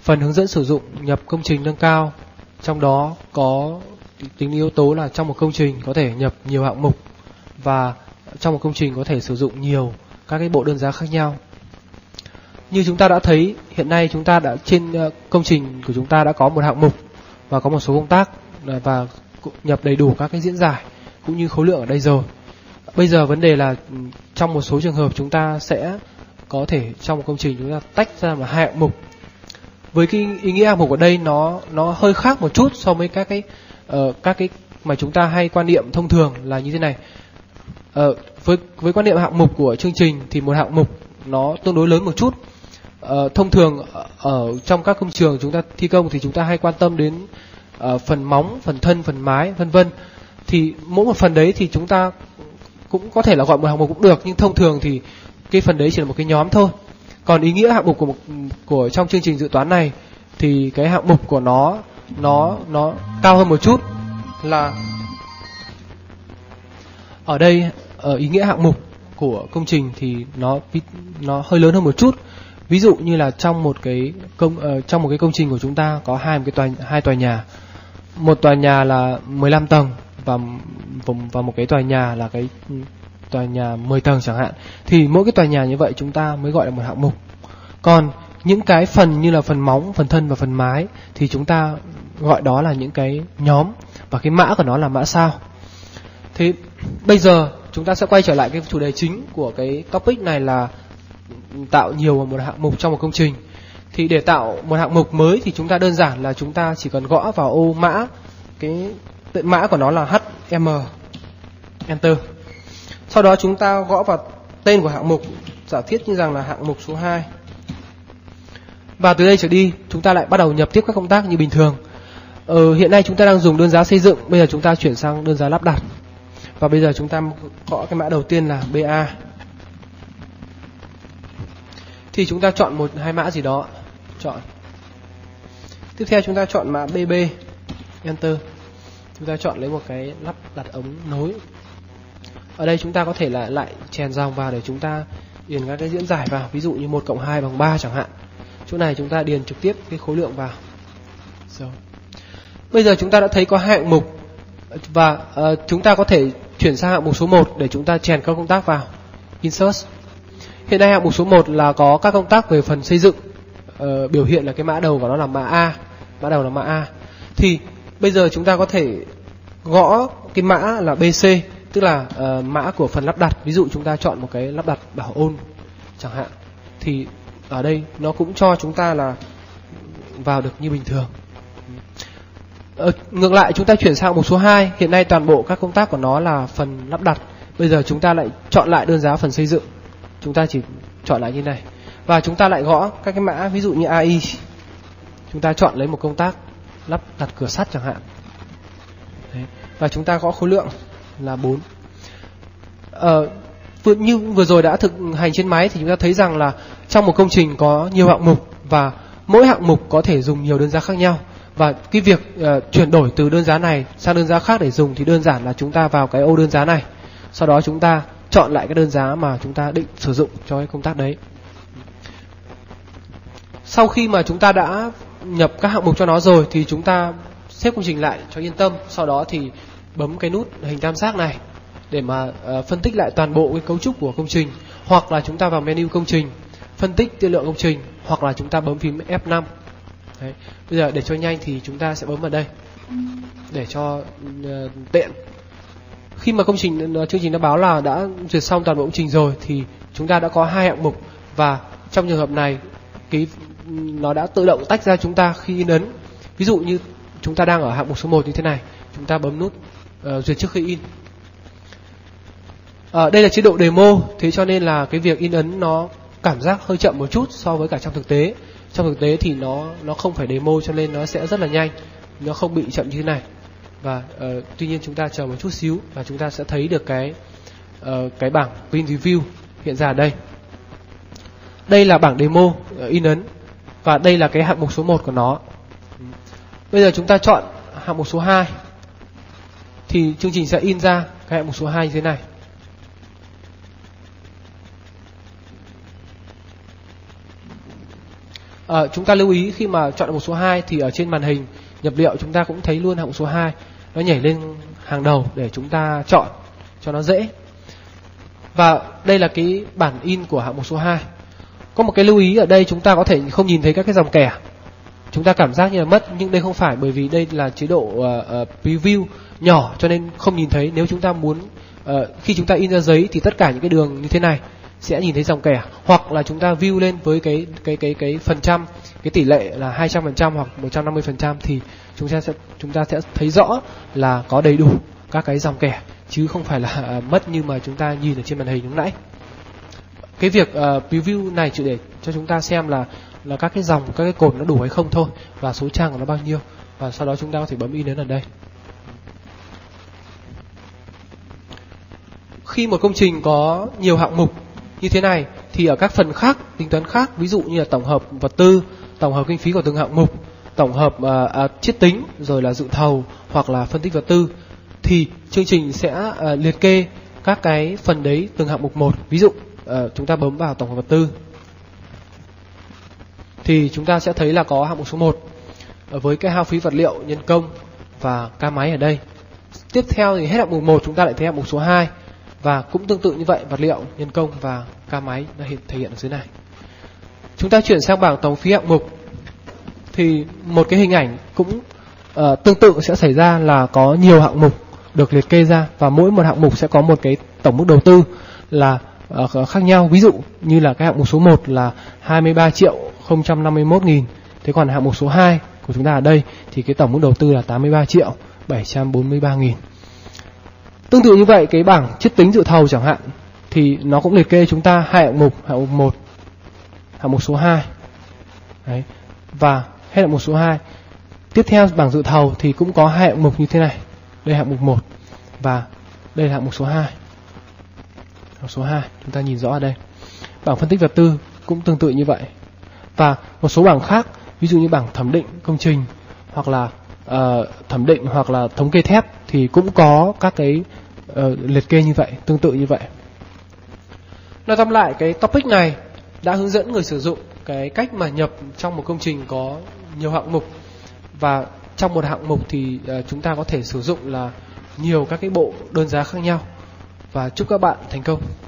Phần hướng dẫn sử dụng nhập công trình nâng cao, trong đó có tính yếu tố là trong một công trình có thể nhập nhiều hạng mục và trong một công trình có thể sử dụng nhiều các cái bộ đơn giá khác nhau. Như chúng ta đã thấy, hiện nay chúng ta đã trên công trình của chúng ta đã có một hạng mục và có một số công tác và nhập đầy đủ các cái diễn giải cũng như khối lượng ở đây rồi. Bây giờ vấn đề là trong một số trường hợp chúng ta sẽ có thể trong một công trình chúng ta tách ra là hai hạng mục. Với cái ý nghĩa hạng mục ở đây nó hơi khác một chút so với các cái mà chúng ta hay quan niệm thông thường là như thế này. Với quan niệm hạng mục của chương trình thì một hạng mục nó tương đối lớn một chút. Thông thường ở trong các công trường chúng ta thi công thì chúng ta hay quan tâm đến phần móng, phần thân, phần mái, vân vân. Thì mỗi một phần đấy thì chúng ta cũng có thể là gọi một hạng mục cũng được, nhưng thông thường thì cái phần đấy chỉ là một cái nhóm thôi. Còn ý nghĩa hạng mục của trong chương trình dự toán này thì cái hạng mục của nó cao hơn một chút, là ở đây ở ý nghĩa hạng mục của công trình thì nó hơi lớn hơn một chút. Ví dụ như là trong một cái công trình của chúng ta có hai tòa nhà. Một tòa nhà là 15 tầng và một cái tòa nhà là cái tòa nhà 10 tầng chẳng hạn. Thì mỗi cái tòa nhà như vậy chúng ta mới gọi là một hạng mục. Còn những cái phần như là phần móng, phần thân và phần mái thì chúng ta gọi đó là những cái nhóm, và cái mã của nó là mã sao. Thế bây giờ chúng ta sẽ quay trở lại cái chủ đề chính của cái topic này là tạo nhiều một hạng mục trong một công trình. Thì để tạo một hạng mục mới thì chúng ta đơn giản là chúng ta chỉ cần gõ vào ô mã, cái mã của nó là HM, Enter. Sau đó chúng ta gõ vào tên của hạng mục, giả thiết như rằng là hạng mục số 2. Và từ đây trở đi chúng ta lại bắt đầu nhập tiếp các công tác như bình thường. Hiện nay chúng ta đang dùng đơn giá xây dựng, bây giờ chúng ta chuyển sang đơn giá lắp đặt. Và bây giờ chúng ta gõ cái mã đầu tiên là BA. Thì chúng ta chọn một hai mã gì đó, chọn. Tiếp theo chúng ta chọn mã BB, Enter. Chúng ta chọn lấy một cái lắp đặt ống nối. Ở đây chúng ta có thể lại chèn dòng vào để chúng ta điền các cái diễn giải vào, ví dụ như 1+2 bằng 3 chẳng hạn. Chỗ này chúng ta điền trực tiếp cái khối lượng vào. Rồi. Bây giờ chúng ta đã thấy có hai hạng mục và chúng ta có thể chuyển sang hạng mục số 1 để chúng ta chèn các công tác vào. Insert. Hiện nay hạng mục số 1 là có các công tác về phần xây dựng, biểu hiện là cái mã đầu của nó là mã A, mã đầu là mã A. Thì bây giờ chúng ta có thể gõ cái mã là BC, tức là mã của phần lắp đặt. Ví dụ chúng ta chọn một cái lắp đặt bảo ôn chẳng hạn, thì ở đây nó cũng cho chúng ta là vào được như bình thường. Ngược lại chúng ta chuyển sang mục số 2, hiện nay toàn bộ các công tác của nó là phần lắp đặt. Bây giờ chúng ta lại chọn lại đơn giá phần xây dựng. Chúng ta chỉ chọn lại như này. Và chúng ta lại gõ các cái mã, ví dụ như AI. Chúng ta chọn lấy một công tác lắp đặt cửa sắt chẳng hạn. Đấy. Và chúng ta gõ khối lượng là 4. Như vừa rồi đã thực hành trên máy thì chúng ta thấy rằng là trong một công trình có nhiều hạng mục và mỗi hạng mục có thể dùng nhiều đơn giá khác nhau. Và cái việc chuyển đổi từ đơn giá này sang đơn giá khác để dùng thì đơn giản là chúng ta vào cái ô đơn giá này. Sau đó chúng ta chọn lại cái đơn giá mà chúng ta định sử dụng cho cái công tác đấy. Sau khi mà chúng ta đã nhập các hạng mục cho nó rồi thì chúng ta xếp công trình lại cho yên tâm. Sau đó thì bấm cái nút hình tam giác này để mà phân tích lại toàn bộ cái cấu trúc của công trình. Hoặc là chúng ta vào menu công trình, phân tích tiên lượng công trình, hoặc là chúng ta bấm phím F5. Đấy. Bây giờ để cho nhanh thì chúng ta sẽ bấm vào đây để cho tiện. Khi mà chương trình đã báo là đã duyệt xong toàn bộ công trình rồi thì chúng ta đã có hai hạng mục, và trong trường hợp này nó đã tự động tách ra chúng ta khi in ấn. Ví dụ như chúng ta đang ở hạng mục số 1 như thế này, chúng ta bấm nút duyệt trước khi in. Đây là chế độ demo, thế cho nên là cái việc in ấn nó cảm giác hơi chậm một chút so với cả trong thực tế. Trong thực tế thì nó không phải demo cho nên nó sẽ rất là nhanh, nó không bị chậm như thế này. Và tuy nhiên chúng ta chờ một chút xíu và chúng ta sẽ thấy được cái bảng print review hiện ra ở đây. Đây là bảng demo in ấn và đây là cái hạng mục số 1 của nó. Bây giờ chúng ta chọn hạng mục số 2 thì chương trình sẽ in ra cái hạng mục số 2 như thế này. Chúng ta lưu ý khi mà chọn hạng mục số 2 thì ở trên màn hình nhập liệu chúng ta cũng thấy luôn hạng mục số 2 nó nhảy lên hàng đầu để chúng ta chọn cho nó dễ. Và đây là cái bản in của hạng mục số 2. Có một cái lưu ý ở đây, chúng ta có thể không nhìn thấy các cái dòng kẻ. Chúng ta cảm giác như là mất, nhưng đây không phải, bởi vì đây là chế độ preview nhỏ cho nên không nhìn thấy. Nếu chúng ta muốn khi chúng ta in ra giấy thì tất cả những cái đường như thế này sẽ nhìn thấy dòng kẻ, hoặc là chúng ta view lên với cái phần trăm, cái tỷ lệ là 200% hoặc 150% thì chúng ta sẽ thấy rõ là có đầy đủ các cái dòng kẻ, chứ không phải là mất như mà chúng ta nhìn ở trên màn hình lúc nãy. Cái việc preview này chỉ để cho chúng ta xem là các cái dòng, các cái cột nó đủ hay không thôi, và số trang của nó bao nhiêu, và sau đó chúng ta có thể bấm in đến ở đây. Khi một công trình có nhiều hạng mục như thế này thì ở các phần khác, tính toán khác, ví dụ như là tổng hợp vật tư, tổng hợp kinh phí của từng hạng mục, tổng hợp chiết tính, rồi là dự thầu hoặc là phân tích vật tư, thì chương trình sẽ liệt kê các cái phần đấy từng hạng mục một. Ví dụ chúng ta bấm vào tổng hợp vật tư thì chúng ta sẽ thấy là có hạng mục số 1 với cái hao phí vật liệu, nhân công và ca máy ở đây. Tiếp theo thì hết hạng mục 1 chúng ta lại thấy hạng mục số 2, và cũng tương tự như vậy, vật liệu, nhân công và ca máy đã thể hiện ở dưới này. Chúng ta chuyển sang bảng tổng phí hạng mục thì một cái hình ảnh cũng tương tự sẽ xảy ra, là có nhiều hạng mục được liệt kê ra, và mỗi một hạng mục sẽ có một cái tổng mức đầu tư là khác nhau. Ví dụ như là cái hạng mục số 1 là 23.051.000, thế còn hạng mục số 2 của chúng ta ở đây thì cái tổng mức đầu tư là 83.743.000. Tương tự như vậy, cái bảng chiết tính dự thầu chẳng hạn thì nó cũng liệt kê chúng ta hai hạng mục 1, hạng mục số 2. Đấy. Và hết hạng mục số 2. Tiếp theo bảng dự thầu thì cũng có hai hạng mục như thế này. Đây hạng mục 1 và đây là hạng mục số 2. Hạng số 2 chúng ta nhìn rõ ở đây. Bảng phân tích vật tư cũng tương tự như vậy. Và một số bảng khác, ví dụ như bảng thẩm định công trình, hoặc là thẩm định hoặc là thống kê thép, thì cũng có các cái liệt kê như vậy, tương tự như vậy. Nói tóm lại, cái topic này đã hướng dẫn người sử dụng cái cách mà nhập trong một công trình có nhiều hạng mục, và trong một hạng mục thì chúng ta có thể sử dụng là nhiều các cái bộ đơn giá khác nhau. Và chúc các bạn thành công.